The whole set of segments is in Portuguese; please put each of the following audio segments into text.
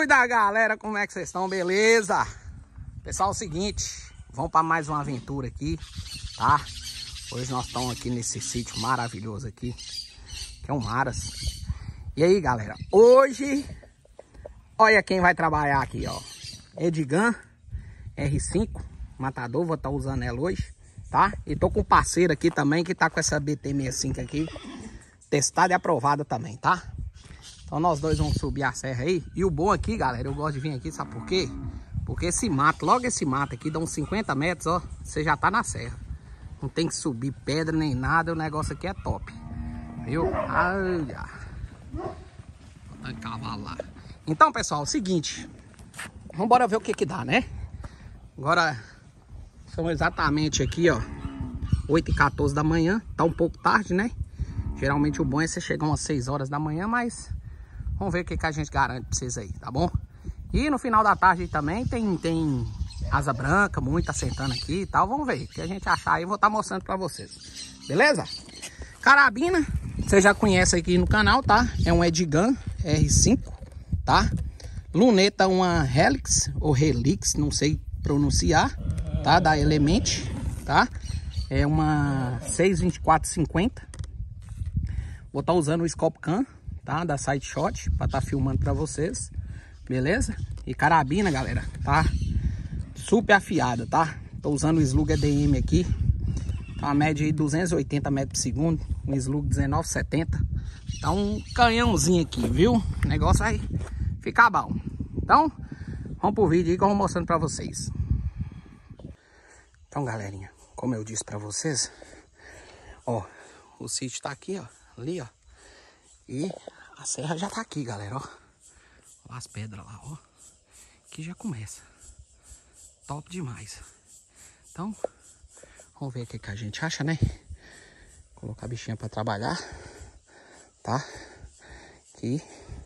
Cuida, galera, como é que vocês estão? Beleza? Pessoal, é o seguinte, vamos para mais uma aventura aqui, tá? Hoje nós estamos aqui nesse sítio maravilhoso aqui, que é o Maras. E aí, galera, hoje, olha quem vai trabalhar aqui, ó. Edgan R5, matador, vou estar usando ela hoje, tá? E tô com um parceiro aqui também que tá com essa BT65 aqui, testada e aprovada também, tá? Então nós dois vamos subir a serra aí. E o bom aqui, galera, eu gosto de vir aqui, sabe por quê? Porque esse mato, logo esse mato aqui, dá uns 50 metros, ó, você já tá na serra. Não tem que subir pedra nem nada, o negócio aqui é top. Viu? Olha. Vou botar cavalo lá. Então, pessoal, é o seguinte. Vamos embora ver o que que dá, né? Agora, são exatamente aqui, ó, 8h14 da manhã. Tá um pouco tarde, né? Geralmente o bom é você chegar umas 6 horas da manhã, mas vamos ver o que que a gente garante pra vocês aí, tá bom? E no final da tarde também tem asa branca, muito assentando aqui e tal. Vamos ver o que a gente achar aí, eu vou estar mostrando pra vocês. Beleza? Carabina, você já conhece aqui no canal, tá? É um Edgan R5, tá? Luneta, uma Helix ou Helix, não sei pronunciar, tá? Da Element, tá? É uma 62450. Vou estar usando o Scopecan, tá? Da Sideshot, para estar filmando para vocês. Beleza? E carabina, galera, tá? Super afiada, tá? Tô usando o Slug EDM aqui. Tá uma média aí 280 metros por segundo. Um Slug 1970. Tá um canhãozinho aqui, viu? O negócio vai ficar bom. Então, vamos pro vídeo aí que eu vou mostrando para vocês. Então, galerinha, como eu disse para vocês, ó, o sítio tá aqui, ó. Ali, ó. E a serra já tá aqui, galera, ó. Olha as pedras lá, ó. Aqui já começa. Top demais. Então, vamos ver o que que a gente acha, né? Colocar a bichinha pra trabalhar. Tá? Que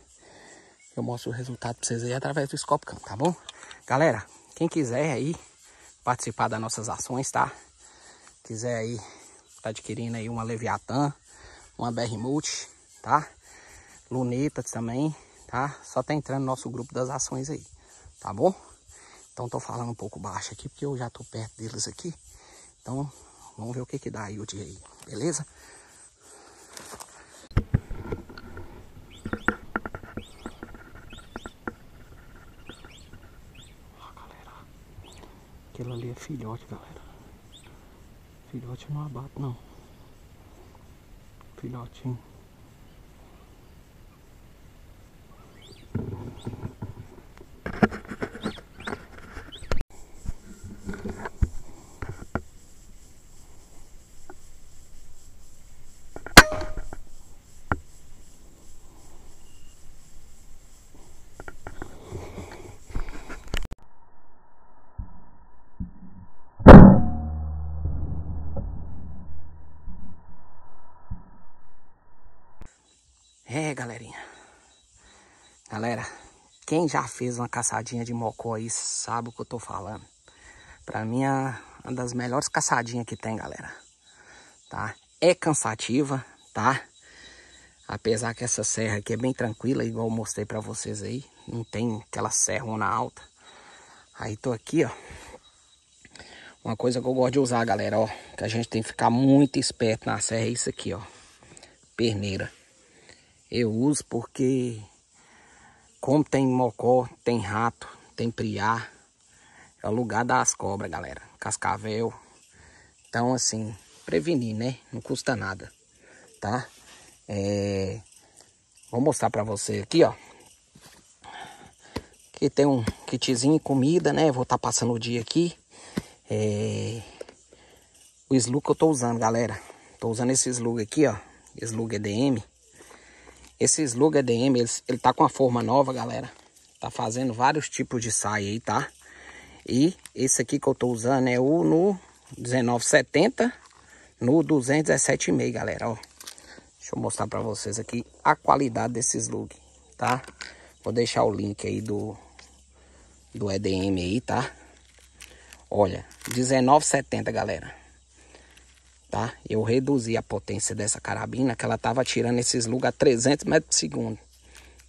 eu mostro o resultado pra vocês aí através do Scopecan, tá bom? Galera, quem quiser aí participar das nossas ações, tá? Quiser aí tá adquirindo aí uma Leviathan, uma BR Multi, tá? Lunetas também, tá? Só tá entrando no nosso grupo das ações aí, tá bom? Então tô falando um pouco baixo aqui, porque eu já tô perto deles aqui. Então, vamos ver o que que dá aí o dia aí, beleza? Ó, galera, aquilo ali é filhote, galera. Filhote não abate, não. Filhotinho. É, galerinha. Galera, quem já fez uma caçadinha de mocó aí sabe o que eu tô falando. Pra mim é uma das melhores caçadinhas que tem, galera. Tá? É cansativa, tá? Apesar que essa serra aqui é bem tranquila, igual eu mostrei pra vocês aí. Não tem aquela serrona alta. Aí tô aqui, ó. Uma coisa que eu gosto de usar, galera, ó. Que a gente tem que ficar muito esperto na serra é isso aqui, ó. Perneira. Eu uso porque, como tem mocó, tem rato, tem priá, é o lugar das cobras, galera. Cascavel. Então, assim, prevenir, né? Não custa nada, tá? Vou mostrar pra você aqui, ó. Aqui tem um kitzinho de comida, né? Vou estar passando o dia aqui. O Slug que eu tô usando, galera. Tô usando esse Slug aqui, ó. Slug EDM. Esse Slug EDM, ele tá com uma forma nova, galera. Tá fazendo vários tipos de saia aí, tá? E esse aqui que eu tô usando é o no 1970, no 217,5, galera, ó. Deixa eu mostrar pra vocês aqui a qualidade desse Slug, tá? Vou deixar o link aí do EDM aí, tá? Olha, 1970, galera. Tá? Eu reduzi a potência dessa carabina, que ela tava tirando esse Slug a 300 metros por segundo.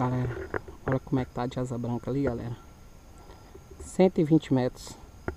Galera, olha como é que tá de asa branca ali, galera. 120 metros.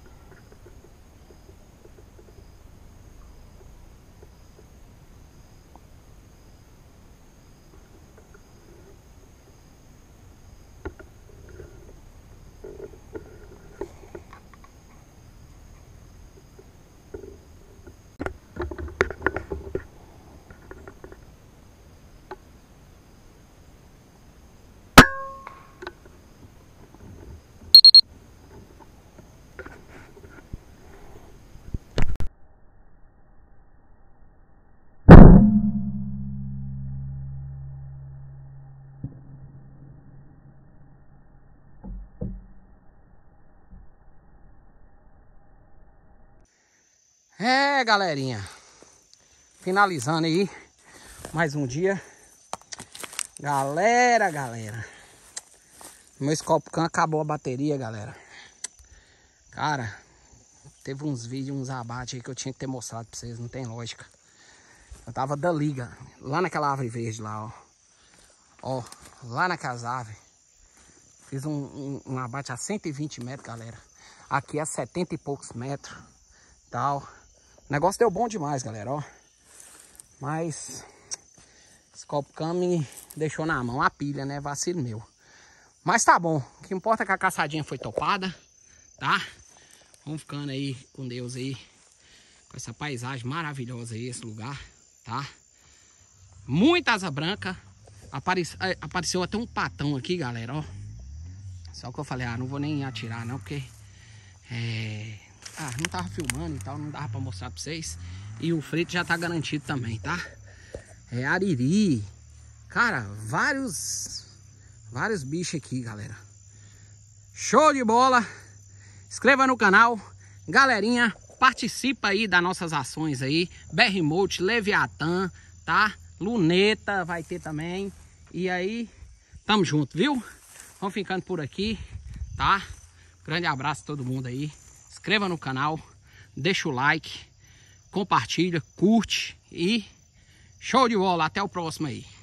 É, galerinha, finalizando aí mais um dia. Galera, meu Scorpcam acabou a bateria, galera. Cara, teve uns vídeos, uns abates aí que eu tinha que ter mostrado pra vocês, não tem lógica. Eu tava da liga, lá naquela árvore verde lá, ó. Ó, lá naquelas árvores. Fiz um abate a 120 metros, galera. Aqui a 70 e poucos metros, tal. O negócio deu bom demais, galera, ó. Mas Scorpcam me deixou na mão a pilha, né? Vacilo meu. Mas tá bom. O que importa é que a caçadinha foi topada, tá? Vamos ficando aí com Deus aí. Com essa paisagem maravilhosa aí, esse lugar, tá? Muita asa branca. Apareceu até um patão aqui, galera, ó. Só que eu falei, não vou nem atirar não, porque... não tava filmando e tal, não dava pra mostrar pra vocês. E o frete já tá garantido também, tá? Ariri. Cara, vários bichos aqui, galera. Show de bola. Inscreva no canal. Galerinha, participa aí das nossas ações aí. Berremote, Leviatã, tá? Luneta vai ter também. E aí, tamo junto, viu? Vamos ficando por aqui, tá? Grande abraço a todo mundo aí. Inscreva no canal, deixa o like, compartilha, curte e show de bola. Até o próximo aí.